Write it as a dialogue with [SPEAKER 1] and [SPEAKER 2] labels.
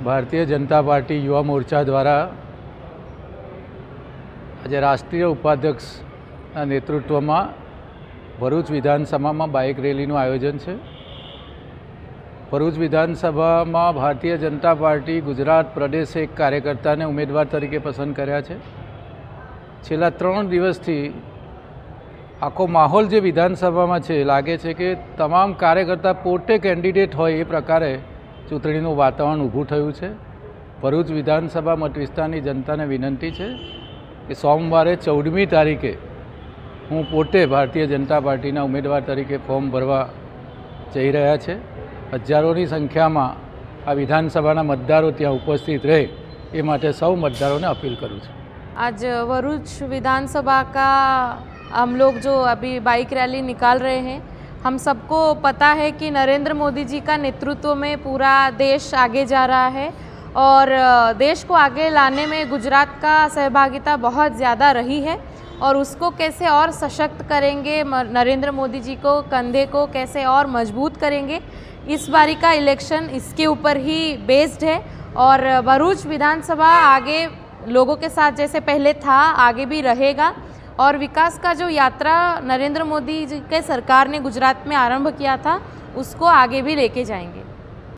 [SPEAKER 1] Bharatiya Janata party Yuva Morcha द्वारा आज राष्ट्रीय उपाध्यक्षના નેતૃત્વમાં ભરૂચ વિધાનસભામાં બાઇક રેલીનું આયોજન છે। ભરૂચ વિધાનસભામાં ભારતીય જનતા પાર્ટી ગુજરાત પ્રદેશ એક કાર્યકર્તાને ઉમેદવાર તરીકે પસંદ કર્યા છે। છેલ્લા 3 દિવસથી આખો માહોલ જે વિધાનસભામાં છે લાગે છે કે તમામ કાર્યકર્તા પોતે કેન્ડિડેટ હોય એ પ્રકારે ચૂંટણીનું વાતાવરણ ઊભું થયું છે। ભરૂચ વિધાનસભા મત વિસ્તારની જનતાને વિનંતી છે કે સોમવારે 14મી તારીખે હું પોતે ભારતીય જનતા પાર્ટીના ઉમેદવાર તરીકે ફોર્મ ભરવા જઈ રહ્યા છે। હજારોની સંખ્યામાં આ વિધાનસભાના મતદારો ત્યાં ઉપસ્થિત રહે એ માટે સૌ મતદારોને અપીલ કરું છું।
[SPEAKER 2] आज भरूच विधानसभा का हम लोग जो अभी बाइक रैली निकाल रहे हैं, हम सबको पता है कि नरेंद्र मोदी जी का नेतृत्व में पूरा देश आगे जा रहा है और देश को आगे लाने में गुजरात का सहभागिता बहुत ज़्यादा रही है और उसको कैसे और सशक्त करेंगे, नरेंद्र मोदी जी को कंधे को कैसे और मजबूत करेंगे, इस बारी का इलेक्शन इसके ऊपर ही बेस्ड है। और भरूच विधानसभा आगे लोगों के साथ जैसे पहले था आगे भी रहेगा और विकास का जो यात्रा नरेंद्र मोदी जी के सरकार ने गुजरात में आरंभ किया था उसको आगे भी लेके जाएंगे।